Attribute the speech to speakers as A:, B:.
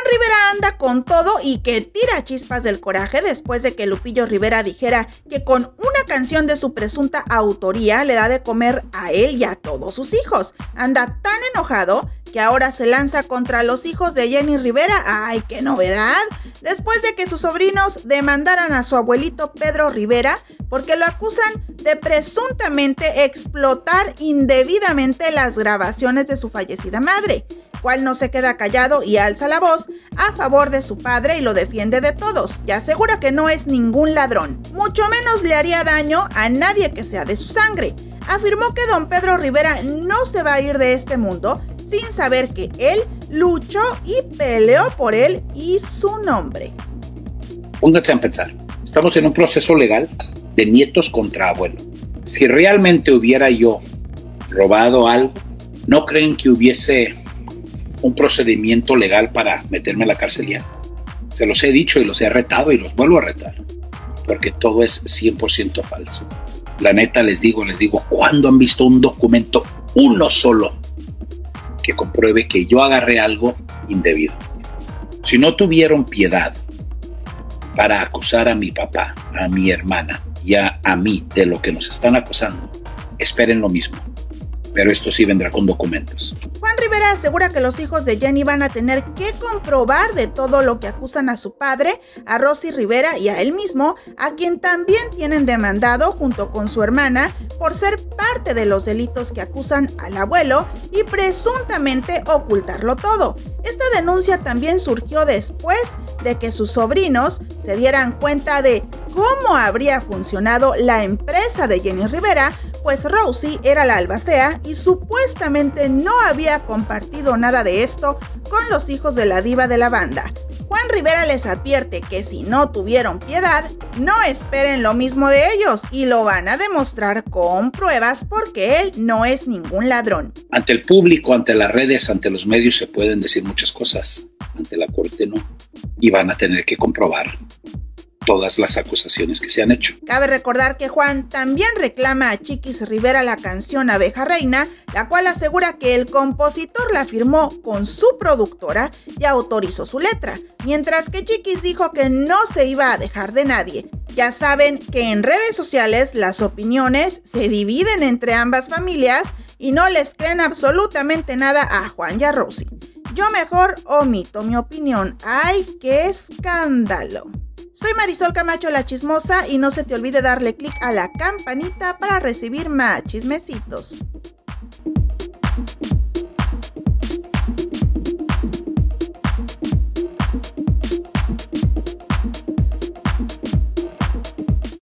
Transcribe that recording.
A: Rivera anda con todo y que tira chispas del coraje después de que Lupillo Rivera dijera que con una canción de su presunta autoría le da de comer a él y a todos sus hijos. Anda tan enojado que ahora se lanza contra los hijos de Jenny Rivera. ¡Ay, qué novedad! Después de que sus sobrinos demandaran a su abuelito Pedro Rivera porque lo acusan de presuntamente explotar indebidamente las grabaciones de su fallecida madre, cual no se queda callado y alza la voz a favor de su padre y lo defiende de todos, y asegura que no es ningún ladrón, mucho menos le haría daño a nadie que sea de su sangre. Afirmó que don Pedro Rivera no se va a ir de este mundo sin saber que él luchó y peleó por él y su nombre.
B: Pónganse a pensar, estamos en un proceso legal de nietos contra abuelo. Si realmente hubiera yo robado algo, ¿no creen que hubiese un procedimiento legal para meterme en la cárcel ya? Se los he dicho y los he retado y los vuelvo a retar, porque todo es 100% falso. La neta les digo, ¿cuándo han visto un documento, uno solo, que compruebe que yo agarré algo indebido? Si no tuvieron piedad para acusar a mi papá, a mi hermana y a mí de lo que nos están acusando, esperen lo mismo. Pero esto sí vendrá con documentos.
A: Juan Rivera asegura que los hijos de Jenny van a tener que comprobar de todo lo que acusan a su padre, a Rosy Rivera y a él mismo, a quien también tienen demandado junto con su hermana por ser parte de los delitos que acusan al abuelo y presuntamente ocultarlo todo. Esta denuncia también surgió después de que sus sobrinos se dieran cuenta de cómo habría funcionado la empresa de Jenny Rivera, pues Rosy era la albacea y supuestamente no había compartido nada de esto con los hijos de la diva de la banda. Juan Rivera les advierte que si no tuvieron piedad, no esperen lo mismo de ellos y lo van a demostrar con pruebas porque él no es ningún ladrón.
B: Ante el público, ante las redes, ante los medios se pueden decir muchas cosas, ante la corte no, y van a tener que comprobar todas las acusaciones que se han hecho.
A: Cabe recordar que Juan también reclama a Chiquis Rivera la canción Abeja Reina, la cual asegura que el compositor la firmó con su productora y autorizó su letra, mientras que Chiquis dijo que no se iba a dejar de nadie. Ya saben que en redes sociales las opiniones se dividen entre ambas familias y no les creen absolutamente nada a Juan y a Rosy. Yo mejor omito mi opinión. ¡Ay, qué escándalo! Soy Marisol Camacho la Chismosa y no se te olvide darle clic a la campanita para recibir más chismecitos.